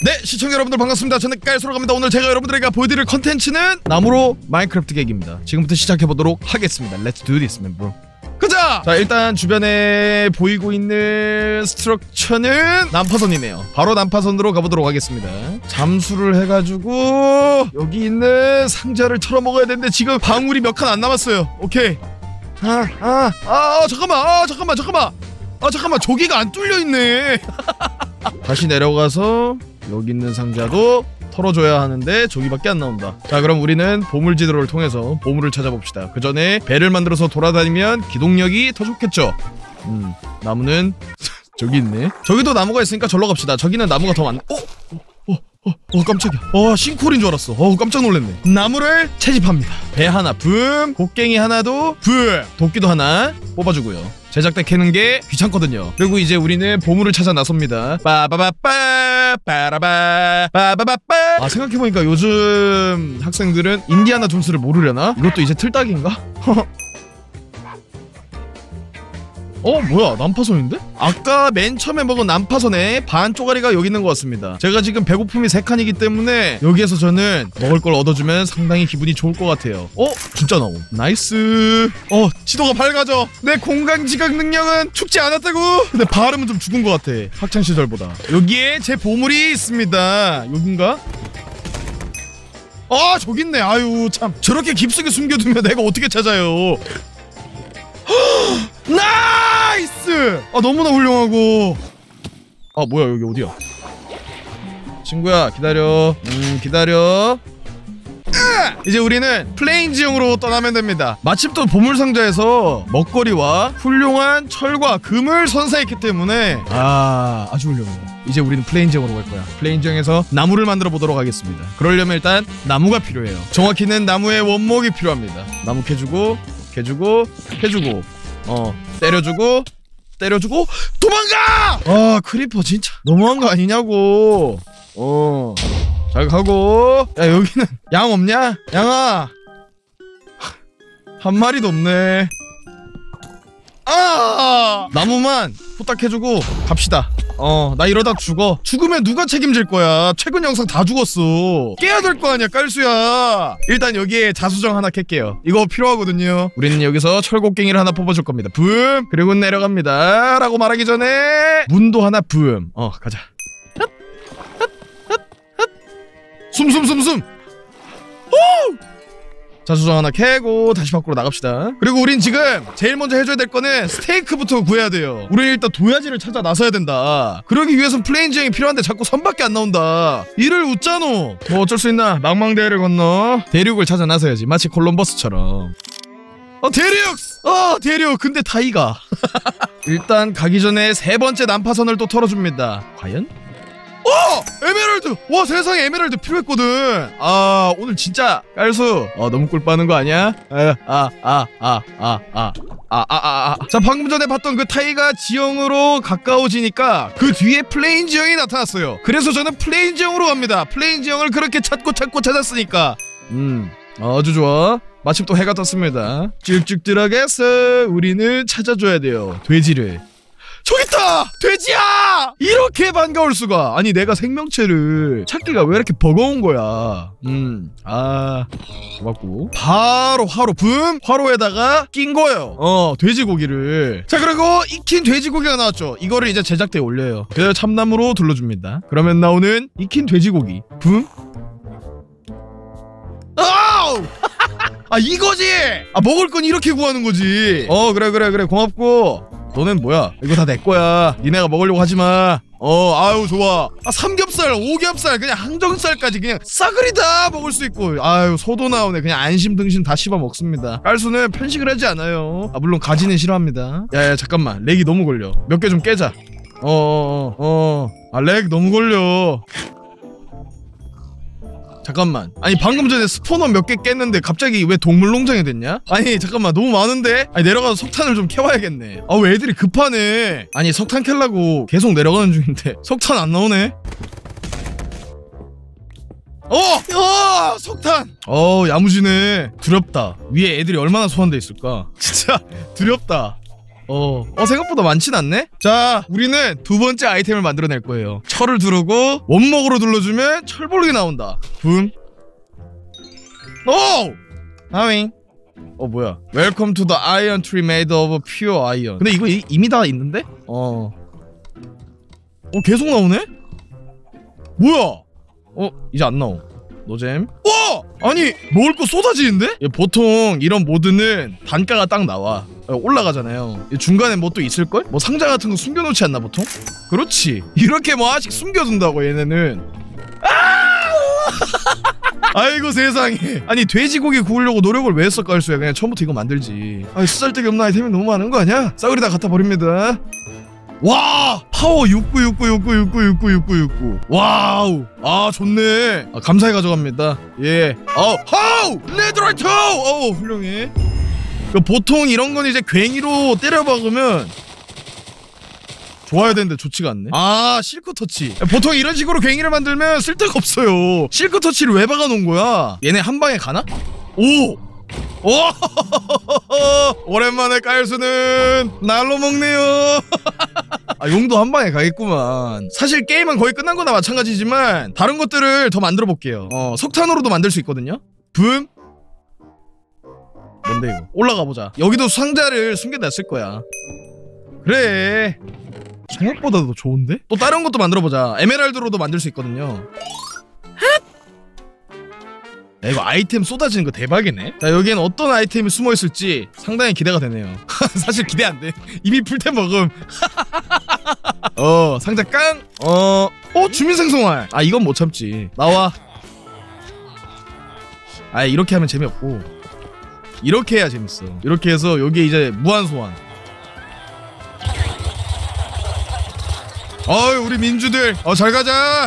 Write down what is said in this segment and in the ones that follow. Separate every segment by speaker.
Speaker 1: 네, 시청자 여러분들 반갑습니다. 저는 깔수로 갑니다. 오늘 제가 여러분들에게 보여드릴 컨텐츠는 나무로 마인크래프트 계기입니다. 지금부터 시작해보도록 하겠습니다. Let's do this, man, bro. 가자! 자, 일단 주변에 보이고 있는 스트럭처는 난파선이네요. 바로 난파선으로 가보도록 하겠습니다. 잠수를 해가지고 여기 있는 상자를 털어먹어야 되는데 지금 방울이 몇 칸 안 남았어요. 오케이. 잠깐만. 저기가 안 뚫려있네. 다시 내려가서 여기 있는 상자도 털어줘야 하는데 저기밖에 안 나온다. 자, 그럼 우리는 보물지도를 통해서 보물을 찾아봅시다. 그 전에 배를 만들어서 돌아다니면 기동력이 더 좋겠죠. 나무는 저기 있네. 저기도 나무가 있으니까 절로 갑시다. 저기는 나무가 더 많네. 깜짝이야. 싱크홀인 줄 알았어. 깜짝 놀랐네. 나무를 채집합니다. 배 하나 붐, 곡괭이 하나도 붐, 도끼도 하나 뽑아주고요. 제작대 캐는 게 귀찮거든요. 그리고 이제 우리는 보물을 찾아 나섭니다. 빠바바빠 빠라바 빠바바빠. 생각해보니까 요즘 학생들은 인디아나 존스를 모르려나? 이것도 이제 틀딱인가? 뭐야, 난파선인데? 아까 맨 처음에 먹은 난파선의 반 쪼가리가 여기 있는 것 같습니다. 제가 지금 배고픔이 3칸이기 때문에 여기에서 저는 먹을 걸 얻어주면 상당히 기분이 좋을 것 같아요. 진짜 나옴. 나이스. 지도가 밝아져. 내 공간지각 능력은 죽지 않았다고. 근데 발음은 좀 죽은 것 같아, 학창시절보다. 여기에 제 보물이 있습니다. 여긴가? 저기 있네. 아유 참, 저렇게 깊숙이 숨겨두면 내가 어떻게 찾아요. 나이스! 너무나 훌륭하고. 뭐야, 여기 어디야? 친구야, 기다려. 기다려. 이제 우리는 플레인 지형으로 떠나면 됩니다. 마침 또 보물상자에서 먹거리와 훌륭한 철과 금을 선사했기 때문에 아주 훌륭해. 이제 우리는 플레인 지형으로 갈 거야. 플레인 지형에서 나무를 만들어 보도록 하겠습니다. 그러려면 일단 나무가 필요해요. 정확히는 나무의 원목이 필요합니다. 나무 캐주고 때려주고 도망가! 크리퍼 진짜 너무한 거 아니냐고. 잘 가고. 야, 여기는 양 없냐? 양아, 한 마리도 없네. 나무만 후딱 해주고 갑시다. 나 이러다 죽어. 죽으면 누가 책임질 거야? 최근 영상 다 죽었어. 깨야 될 거 아니야, 깔수야. 일단 여기에 자수정 하나 캘게요. 이거 필요하거든요. 우리는 여기서 철곡갱이를 하나 뽑아줄 겁니다. 붐! 그리고 내려갑니다 라고 말하기 전에 문도 하나 붐. 가자. 숨. 자수정 하나 캐고 다시 밖으로 나갑시다. 그리고 우린 지금 제일 먼저 해줘야 될 거는 스테이크부터 구해야 돼요. 우린 일단 도야지를 찾아 나서야 된다. 그러기 위해선 플레인 지형이 필요한데 자꾸 선밖에 안 나온다. 이를 웃자노. 뭐 어쩔 수 있나. 망망대해를 건너 대륙을 찾아 나서야지. 마치 콜럼버스처럼. 대륙! 근데 다이가 일단 가기 전에 3번째 난파선을 또 털어줍니다. 과연? 에메랄드! 와, 세상에 에메랄드 필요했거든. 오늘 진짜 깔수 너무 꿀 빠는 거 아니야? 자, 방금 전에 봤던 그 타이가 지형으로 가까워지니까 그 뒤에 플레인 지형이 나타났어요. 그래서 저는 플레인 지형으로 갑니다. 플레인 지형을 그렇게 찾고 찾았으니까. 아주 좋아. 마침 또 해가 떴습니다. 쭉쭉 들어가서 우리는 찾아줘야 돼요, 돼지를. 저기 있다! 돼지야! 이렇게 반가울 수가. 아니, 내가 생명체를 찾기가 왜 이렇게 버거운 거야. 고맙고. 바로 화로 붐! 화로에다가 낀 거예요. 돼지고기를. 자, 그리고 익힌 돼지고기가 나왔죠. 이거를 이제 제작대에 올려요. 그래서 참나무로 둘러줍니다. 그러면 나오는 익힌 돼지고기 붐! 이거지! 먹을 건 이렇게 구하는 거지. 그래 고맙고. 너는 뭐야? 이거 다 내 거야. 니네가 먹으려고 하지마. 아유 좋아. 삼겹살, 오겹살, 그냥 항정살까지 그냥 싸그리 다 먹을 수 있고. 아유, 소도 나오네. 그냥 안심등심 다 씹어 먹습니다. 깔수는 편식을 하지 않아요. 물론 가지는 싫어합니다. 야, 잠깐만, 렉이 너무 걸려. 몇 개 좀 깨자. 렉 너무 걸려. 잠깐만, 아니 방금 전에 스포너 몇 개 깼는데 갑자기 왜 동물농장이 됐냐? 아니 잠깐만, 너무 많은데? 아니 내려가서 석탄을 좀 캐와야겠네. 왜 애들이 급하네. 아니 석탄 캘라고 계속 내려가는 중인데 석탄 안 나오네. 석탄! 야무지네. 두렵다. 위에 애들이 얼마나 소환돼 있을까? 진짜 두렵다. 생각보다 많진 않네? 자, 우리는 두 번째 아이템을 만들어낼 거예요. 철을 두르고 원목으로 눌러주면 철볼록이 나온다. 붐. 오! 하윙. 뭐야. Welcome to the iron tree made of pure iron. 근데 이거 이미 다 있는데? 계속 나오네? 뭐야? 이제 안 나오. 노잼. 아니 먹을 거 쏟아지는데? 보통 이런 모드는 단가가 딱 나와. 올라가잖아요. 중간에 뭐 또 있을걸? 뭐 상자 같은 거 숨겨놓지 않나 보통? 그렇지. 이렇게 뭐 하나씩 숨겨둔다고 얘네는. 아이고 세상에. 아니 돼지고기 구우려고 노력을 왜 했어 깔수야. 그냥 처음부터 이거 만들지. 쓰잘데기 없는 아이템이 너무 많은 거 아니야? 싸그리 다 갖다 버립니다. 와! 파워 696969696969. 와우! 좋네. 감사히 가져갑니다. 예. 하우! 레드라이트! 훌륭해. 보통 이런 건 이제 괭이로 때려박으면 좋아야 되는데 좋지가 않네. 실크 터치. 보통 이런 식으로 괭이를 만들면 쓸데가 없어요. 실크 터치를 왜 박아놓은 거야? 얘네 한 방에 가나? 오랜만에 깔수는 날로 먹네요. 용도 한 방에 가겠구만. 사실 게임은 거의 끝난 거나 마찬가지지만 다른 것들을 더 만들어 볼게요. 석탄으로도 만들 수 있거든요. 붐. 뭔데 이거? 올라가 보자. 여기도 상자를 숨겨놨을 거야. 그래. 생각보다도 좋은데? 또 다른 것도 만들어 보자. 에메랄드로도 만들 수 있거든요. 야, 이거 아이템 쏟아지는 거 대박이네. 자, 여기엔 어떤 아이템이 숨어있을지 상당히 기대가 되네요. 사실 기대 안돼. 이미 풀템 먹음. 상자 깡. 주민생성활. 이건 못 참지. 나와. 이렇게 하면 재미없고 이렇게 해야 재밌어. 이렇게 해서 여기에 이제 무한소환. 우리 민주들 잘 가자.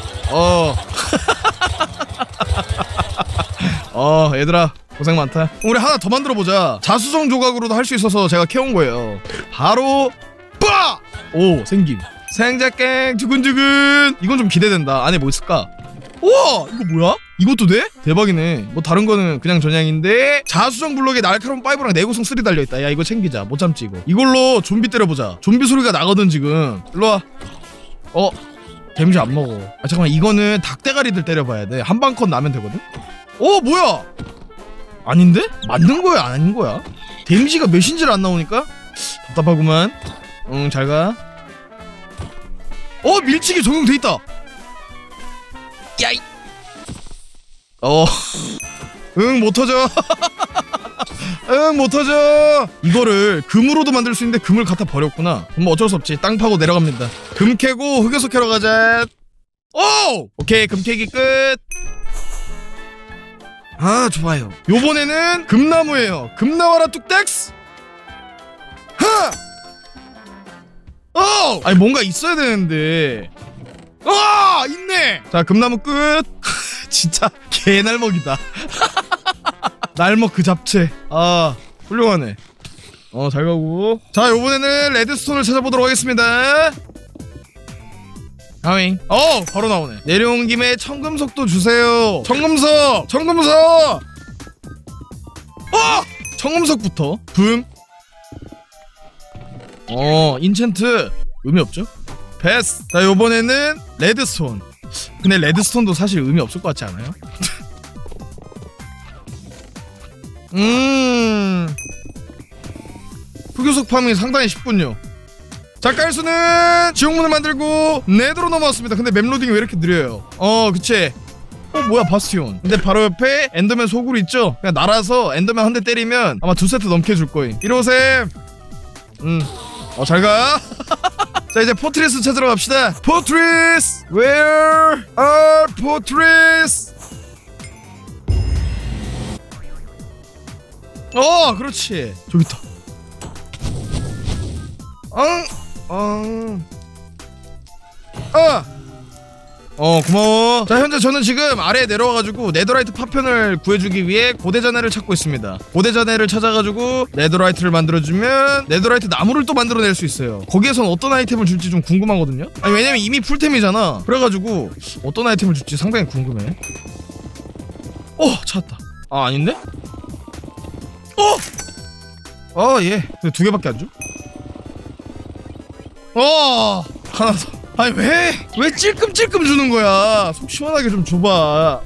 Speaker 1: 얘들아 고생 많다. 우리 하나 더 만들어보자. 자수성 조각으로도 할 수 있어서 제가 캐온 거예요. 바로 빠! 생김. 생자깽 두근두근. 이건 좀 기대된다. 안에 뭐 있을까? 우와! 이거 뭐야? 이것도 돼? 대박이네. 뭐 다른 거는 그냥 전향인데 자수성 블록에 날카로운 파이브랑 내구성 3 달려있다. 야, 이거 챙기자. 못 참지 이거. 이걸로 좀비 때려보자. 좀비 소리가 나거든 지금. 일로와. 데미지 안 먹어. 잠깐만, 이거는 닭대가리들 때려봐야 돼. 한 방 컷 나면 되거든? 뭐야? 아닌데? 맞는 거야 아닌 거야? 데미지가 몇인지를 안 나오니까? 답답하구만. 잘가. 밀치기 적용돼 있다. 야이. 못 터져. 못 터져. 이거를 금으로도 만들 수 있는데 금을 갖다 버렸구나. 그럼 어쩔 수 없지. 땅 파고 내려갑니다. 금 캐고 흑요소 캐러 가자. 오케이, 금 캐기 끝. 좋아요. 요번에는 금나무예요. 금 나와라 뚝딱스. 뭔가 있어야 되는데. 있네. 자, 금나무 끝. 진짜 개날먹이다. 날먹 그 잡채. 훌륭하네. 잘 가고. 자, 요번에는 레드스톤을 찾아보도록 하겠습니다. 하윙. 바로 나오네. 내려온 김에 청금석도 주세요. 청금석! 청금석부터. 붐. 인챈트 의미 없죠? 패스. 자, 요번에는 레드스톤. 근데 레드스톤도 사실 의미 없을 것 같지 않아요? 흑요석 파밍이 상당히 쉽군요. 자, 깔수는 지옥문을 만들고 네드로 넘어왔습니다. 근데 맵로딩이 왜 이렇게 느려요? 그치. 뭐야, 바스티온. 근데 바로 옆에 엔더맨 소굴 있죠? 그냥 날아서 엔더맨 한 대 때리면 아마 2세트 넘게 줄 거임. 이로셈. 잘가. 자, 이제 포트리스 찾으러 갑시다. 포트리스! Where are 포트리스? 그렇지. 저기 있다. 고마워. 자, 현재 저는 지금 아래에 내려와가지고 네더라이트 파편을 구해주기 위해 고대자네를 찾고 있습니다. 고대자네를 찾아가지고 네더라이트를 만들어주면 네더라이트 나무를 또 만들어낼 수 있어요. 거기에선 어떤 아이템을 줄지 좀 궁금하거든요. 왜냐면 이미 풀템이잖아. 그래가지고 어떤 아이템을 줄지 상당히 궁금해. 찾았다. 아닌데? 예. 근데 2개밖에 안 줘? 하나 더. 아니 왜 찔끔찔끔 주는 거야? 속 시원하게 좀 줘봐.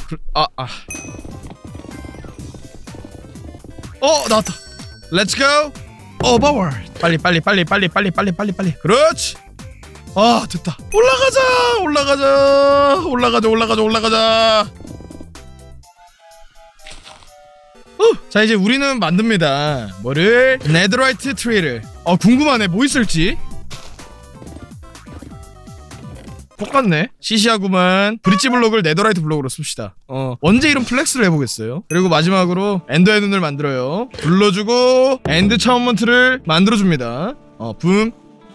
Speaker 1: 나왔다. Let's go. Overworld. 빨리. 그렇지. 됐다. 올라가자. 자, 이제 우리는 만듭니다. 뭐를? 네더라이트 트리를. 궁금하네. 뭐 있을지. 똑같네. 시시하구만. 브릿지 블록을 네더라이트 블록으로 씁시다. 언제 이런 플렉스를 해보겠어요. 그리고 마지막으로 엔더의 눈을 만들어요. 불러주고 엔드 차원먼트를 만들어줍니다. 붐.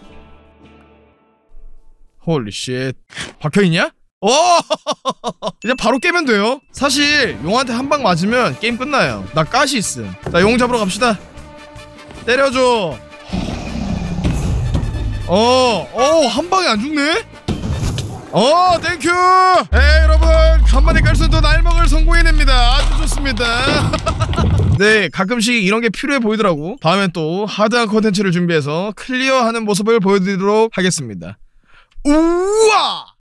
Speaker 1: 홀리 쉣. 박혀있냐? 이제 바로 깨면 돼요. 사실 용한테 한 방 맞으면 게임 끝나요. 나 가시 있음. 자, 용 잡으러 갑시다. 때려줘. 한 방에 안 죽네? 땡큐! 여러분, 간만에 깔순도 날먹을 성공해냅니다. 아주 좋습니다. 네, 가끔씩 이런 게 필요해 보이더라고. 다음엔 또 하드한 컨텐츠를 준비해서 클리어하는 모습을 보여드리도록 하겠습니다. 우와!